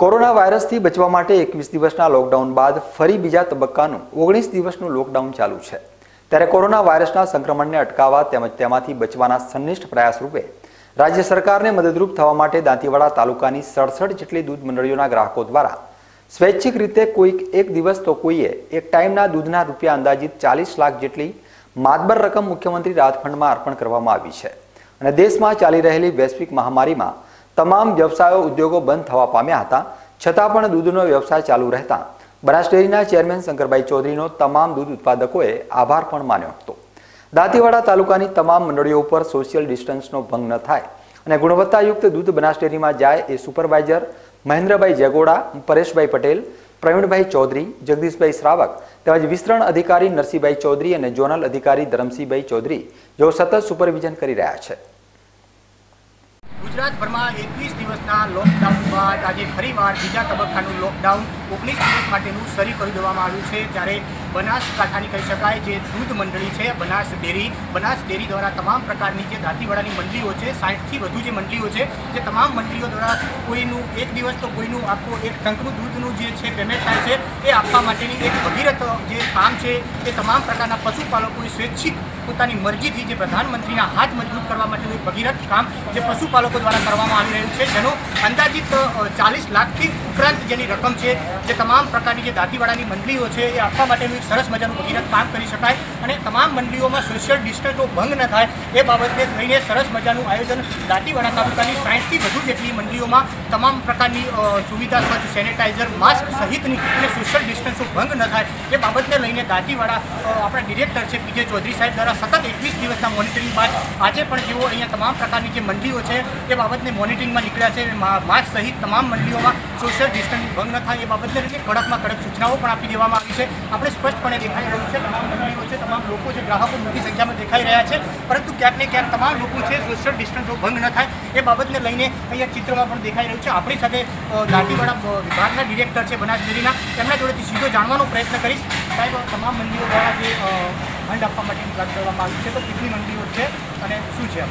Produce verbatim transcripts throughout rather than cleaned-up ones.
Corona વાયરસથી બચવા માટે એકવીસ દિવસના લોકડાઉન બાદ ફરી બીજા તબક્કાનું ઓગણીસ દિવસનું લોકડાઉન ચાલુ છે। ત્યારે કોરોના વાયરસના સંક્રમણને અટકાવવા તેમજ તેમાંથી બચવાના સંનિષ્ઠ પ્રયાસ રૂપે રાજ્ય સરકારને મદદરૂપ થવા માટે દાંતીવાડા તાલુકાની સડસઠ જેટલી દૂધ મંડળીઓના ગ્રાહકો દ્વારા સ્વૈચ્છિક રીતે કોઈક એક દિવસ તો કોઈએ એક ટાઈમના દૂધના રૂપિયા અંદાજિત ચાલીસ લાખ જેટલી માતબર રકમ મુખ્યમંત્રી રાહત ફંડમાં અર્પણ કરવામાં આવી છે અને દેશમાં ચાલી રહેલી વૈશ્વિક મહામારીમાં તમામ વ્યવસાયો ઉદ્યોગો બંધ થવા પામ્યા હતા, છતાં પણ દૂધનો વ્યવસાય ચાલુ રહેતા બનાસ ડેરીના ચેરમેન શંકરભાઈ ચૌધરીનો તમામ દૂધ ઉત્પાદકોએ આભાર પણ માન્યો હતો। દાંતીવાડા તાલુકાની તમામ મંડળીઓ ઉપર સોશિયલ ડિસ્ટન્સનો ભંગ ન થાય અને ગુણવત્તાયુક્ત દૂધ બનાસ ડેરીમાં જાય એ સુપરવાઇઝર મહેન્દ્રભાઈ જગોડા, પરેશભાઈ પટેલ, પ્રવીણભાઈ ચૌધરી, જગદીશભાઈ શ્રાવક તેમજ વિસ્તરણ અધિકારી નરસિંહભાઈ ચૌધરી અને ઝોનલ અધિકારી ધરમસિંહભાઈ ચૌધરી જેઓ સતત સુપરવિઝન કરી રહ્યા છે। गुजरातभर में एकवीस दिवसना लॉकडाउन बाद आज फरीवार बीजा तबक्कानुं लॉकडाउन ओगनीस दिवस माटेनुं शरू करी देवामां आव्युं छे। त्यारे बनासकांठानी कही शकाय जे दूध मंडળી છે બનાસ ડેરી બનાસ ડેરી द्वारा तमाम प्रकारनी जे दांतीवाड़ानी मंडळीओ छे साठ थी वधु जे मंडळीओ छे जे तमाम मंडळीओ द्वारा कोईनुं एक दिवस तो कोईनुं आखो एक टंकनुं दूधनुं जे छे पेमेंट थाय छे ए आपवा माटेनी एक भगीरथ जे काम छे ए तमाम प्रकारना पशुपालकोए स्वेच्छिक પોતાની મરજીથી જે પ્રધાનમંત્રીના હાથ મજબૂત કરવા માટેનું એક ભગીરથ કામ જે પશુપાલકો દ્વારા કરવામાં આવી રહ્યું છે, જેનો અંદાજિત ચાલીસ લાખથી ઉપરાંત જેની રકમ છે જે તમામ પ્રકારની જે દાંતીવાડાની મંડળીઓ છે એ આપવા માટેનું એક સરસ મજાનું ભગીરથ કામ કરી શકાય અને તમામ મંડળીઓમાં સોશિયલ ડિસ્ટન્સનો ભંગ ન થાય એ બાબતને લઈને સરસ મજાનું આયોજન દાંતીવાડા તાલુકાની સાઠથી વધુ જેટલી મંડળીઓમાં તમામ પ્રકારની સુવિધા સ્વચ્છ સેનેટાઇઝર, માસ્ક સહિતની અને સોશિયલ ડિસ્ટન્સનો ભંગ ન થાય એ બાબતને લઈને દાંતીવાડા આપણા ડિરેક્ટર છે પીજે ચૌધરી સાહેબ દ્વારા સતત એકવીસ દિવસના મોનિટરિંગ બાદ આજે પણ જેઓ અહીંયા તમામ પ્રકારની જે મંડળીઓ છે એ બાબતને મોનિટરિંગમાં નીકળ્યા છે। માસ્ક સહિત તમામ મંડળીઓમાં સોશિયલ ડિસ્ટન્સ ભંગ ન થાય એ બાબતને લઈને કડકમાં કડક સૂચનાઓ પણ આપી દેવામાં આવી છે। આપણે સ્પષ્ટપણે દેખાઈ રહ્યું છે તમામ મંડળીઓ છે, તમામ લોકો છે, ગ્રાહકો મોટી સંખ્યામાં દેખાઈ રહ્યા છે, પરંતુ ક્યાંક ને ક્યાંક તમામ લોકો છે સોશિયલ ડિસ્ટન્સનો ભંગ ન થાય એ બાબતને લઈને અહીંયા ચિત્રમાં પણ દેખાઈ રહ્યું છે। આપણી સાથે દાંતીવાડા વિભાગના ડિરેક્ટર છે બનાસ ડેરીના, તેમના જોડેથી સીધો જાણવાનો પ્રયત્ન કરીશ। સાહેબ, તમામ મંડળીઓ દ્વારા જે ફંડ આપવા માટેની વાત કરવામાં આવી છે તો કેટલી મંડળીઓ છે અને શું છે?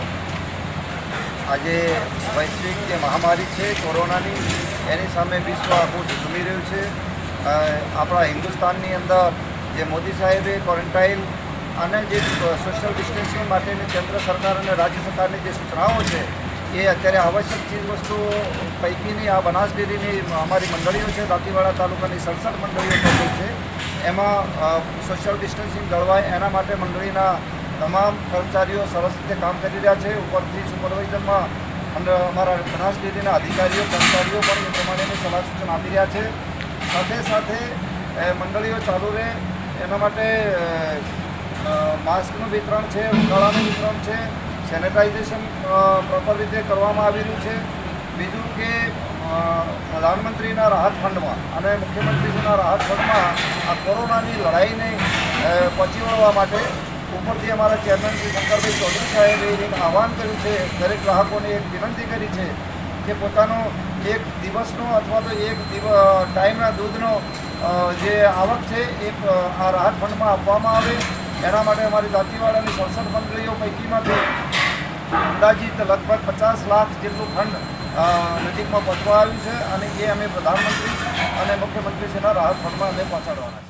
આજે વૈશ્વિક જે મહામારી છે કોરોનાની એની સામે વિશ્વ આખું ઝૂમી રહ્યું છે। આપણા હિન્દુસ્તાનની અંદર જે મોદી સાહેબે ક્વોરન્ટાઇન અને જે સોશિયલ ડિસ્ટન્સિંગ માટેની કેન્દ્ર સરકાર અને રાજ્ય સરકારની જે સૂચનાઓ છે એ અત્યારે આવશ્યક ચીજ વસ્તુઓ પૈકીની આ બનાસ ડેરીની અમારી મંડળીઓ છે દાંતીવાડા તાલુકાની સડસઠ મંડળીઓ પૈકી છે, એમાં સોશિયલ ડિસ્ટન્સિંગ જળવાય એના માટે મંડળીના તમામ કર્મચારીઓ સરસ રીતે કામ કરી રહ્યા છે। ઉપરથી સુપરવાઇઝરમાં અને અમારા બનાસ ડેરીના અધિકારીઓ કર્મચારીઓ પણ એ પ્રમાણેની સલાહ સૂચન આપી રહ્યા છે। સાથે સાથે મંડળીઓ ચાલુ રહે એના માટે માસ્કનું વિતરણ છે, ઉનાળાનું વિતરણ છે, સેનેટાઇઝેશન પ્રોપર રીતે કરવામાં આવી રહ્યું છે। બીજું કે પ્રધાનમંત્રીના રાહત ફંડમાં અને મુખ્યમંત્રીજીના રાહત ફંડમાં આ કોરોનાની લડાઈને પહોંચી વળવા માટે ઉપરથી અમારા ચેરમેન શ્રી શંકરભાઈ ચૌધરી સાહેબે એક આહવાન કર્યું છે, દરેક ગ્રાહકોને એક વિનંતી કરી છે કે પોતાનો એક દિવસનો અથવા તો એક દિવ ટાઈમના દૂધનો જે આવક છે એ આ રાહત ફંડમાં આપવામાં આવે। એના માટે અમારી દાંતીવાડાની સડસઠ મંડળીઓ પૈકીમાંથી અંદાજિત લગભગ પચાસ લાખ જેટલું ફંડ નજીકમાં પહોંચવા આવ્યું છે અને એ અમે પ્રધાનમંત્રી અને મુખ્યમંત્રીશ્રીના રાહત ફંડમાં અમે પહોંચાડવાના છે।